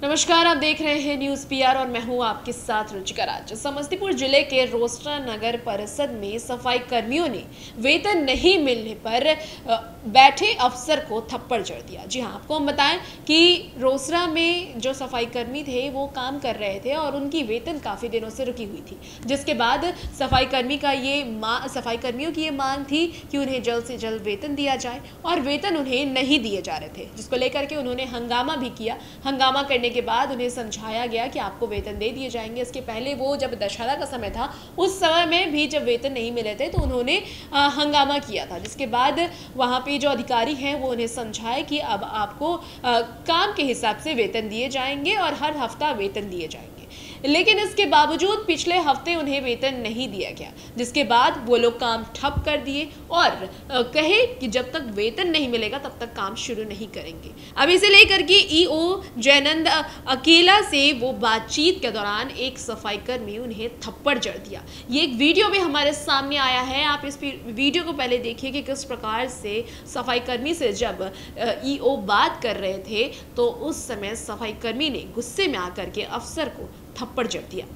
नमस्कार, आप देख रहे हैं न्यूज़ पीआर और मैं हूं आपके साथ रुचिका राज। समस्तीपुर जिले के रोसड़ा नगर परिषद में सफाई कर्मियों ने वेतन नहीं मिलने पर बैठे अफसर को थप्पड़ जड़ दिया। जी हां, आपको हम बताएं कि रोसड़ा में जो सफाई कर्मी थे वो काम कर रहे थे और उनकी वेतन काफ़ी दिनों से रुकी हुई थी, जिसके बाद सफाई कर्मियों की ये मांग थी कि उन्हें जल्द से जल्द वेतन दिया जाए और वेतन उन्हें नहीं दिए जा रहे थे, जिसको लेकर के उन्होंने हंगामा भी किया। हंगामा करने के बाद उन्हें समझाया गया कि आपको वेतन दे दिए जाएंगे। इसके पहले वो जब दशहरा का समय था, उस समय में भी जब वेतन नहीं मिले थे तो उन्होंने हंगामा किया था, जिसके बाद वहाँ पे जो अधिकारी हैं वो उन्हें समझाए कि अब आपको काम के हिसाब से वेतन दिए जाएंगे और हर हफ्ता वेतन दिए जाएंगे। लेकिन इसके बावजूद पिछले हफ्ते उन्हें वेतन नहीं दिया गया, जिसके बाद वो लोग काम ठप कर दिए और कहे कि जब तक वेतन नहीं मिलेगा तब तक काम शुरू नहीं करेंगे। अब इसे लेकर के ईओ जयानंद अकेला से वो बातचीत के दौरान एक सफाई कर्मी उन्हें थप्पड़ जड़ दिया। ये एक वीडियो भी हमारे सामने आया है, आप इस वीडियो को पहले देखिए कि किस प्रकार से सफाई कर्मी से जब ईओ बात कर रहे थे तो उस समय सफाई कर्मी ने गुस्से में आकर के अफसर को थप्पड़ जड़ दिया।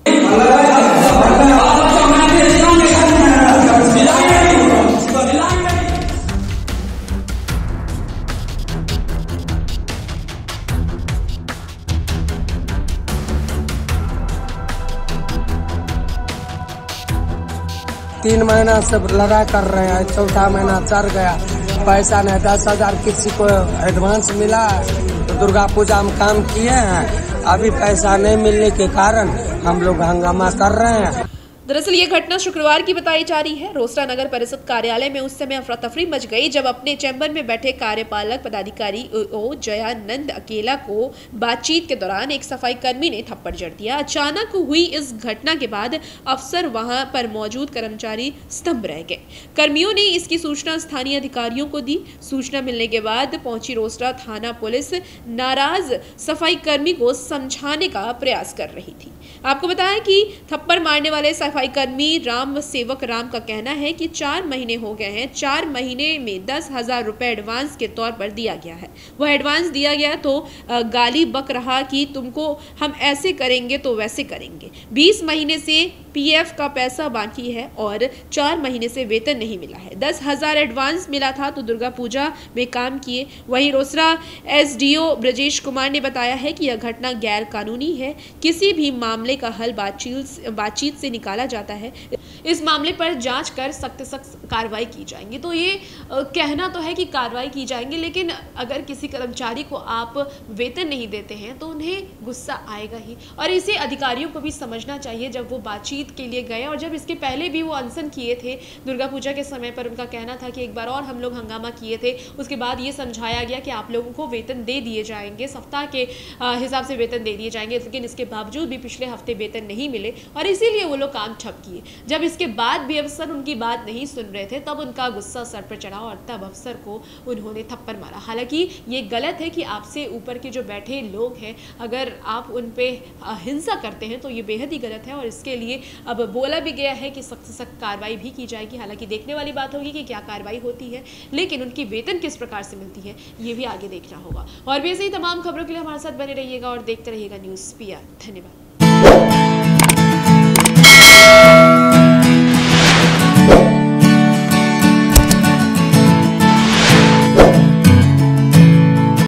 3 महीना से लड़ाई कर रहे हैं, चौथा महीना चढ़ गया, पैसा नहीं। 10,000 किसी को एडवांस मिला तो दुर्गा पूजा में काम किए हैं, अभी पैसा नहीं मिलने के कारण हम लोग हंगामा कर रहे हैं। दरअसल ये घटना शुक्रवार की बताई जा रही है। रोसड़ा नगर परिषद कार्यालय में उस समय अफरा तफरी मच गई जब अपने चैम्बर में बैठे कार्यपालक पदाधिकारी ओ जयानंद अकेला को बातचीत के दौरान एक सफाई कर्मी ने थप्पड़ जड़ दिया। अचानक हुई इस घटना के बाद अफसर वहां पर मौजूद कर्मचारी स्तंभ रह गए। कर्मियों ने इसकी सूचना स्थानीय अधिकारियों को दी। सूचना मिलने के बाद पहुंची रोसड़ा थाना पुलिस नाराज सफाई कर्मी को समझाने का प्रयास कर रही थी। आपको बताया कि थप्पड़ मारने वाले सफाई कर्मी राम सेवक राम का कहना है कि 4 महीने हो गए हैं, 4 महीने में 10,000 रुपए एडवांस के तौर पर दिया गया है। वह एडवांस दिया गया तो गाली बक रहा कि तुमको हम ऐसे करेंगे तो वैसे करेंगे। 20 महीने से पीएफ का पैसा बाकी है और 4 महीने से वेतन नहीं मिला है। 10,000 एडवांस मिला था तो दुर्गा पूजा में काम किए। वहीं रोसड़ा एसडीओ ब्रजेश कुमार ने बताया है कि यह घटना गैर कानूनी है। किसी भी मामले का हल बातचीत से निकाला जाता है। इस मामले पर जांच कर सख्त कार्रवाई की जाएंगी। तो ये कहना तो है कि कार्रवाई की जाएंगी, लेकिन अगर किसी कर्मचारी को आप वेतन नहीं देते हैं तो उन्हें गुस्सा आएगा ही। और इसे अधिकारियों को भी समझना चाहिए। जब वो बातचीत के लिए गए और जब इसके पहले भी वो अनशन किए थे दुर्गा पूजा के समय पर, उनका कहना था कि एक बार और हम लोग हंगामा किए थे, उसके बाद ये समझाया गया कि आप लोगों को वेतन दे दिए जाएंगे, सप्ताह के हिसाब से वेतन दे दिए जाएंगे, लेकिन इसके बावजूद भी पिछले हफ्ते वेतन नहीं मिले और इसीलिए वो लोग काम ठप किए। जब इसके बाद भी अफसर उनकी बात नहीं सुन रहे थे तब उनका गुस्सा सर पर चढ़ा और तब अफसर को उन्होंने थप्पड़ मारा। हालांकि ये गलत है कि आपसे ऊपर के जो बैठे लोग हैं, अगर आप उन पे हिंसा करते हैं तो ये बेहद ही गलत है और इसके लिए अब बोला भी गया है कि सख्त कार्रवाई भी की जाएगी। हालांकि देखने वाली बात होगी कि क्या कार्रवाई होती है, लेकिन उनकी वेतन किस प्रकार से मिलती है ये भी आगे देखना होगा। और भी ऐसे ही तमाम खबरों के लिए हमारे साथ बने रहिएगा और देखते रहिएगा न्यूज़ पीआर। धन्यवाद।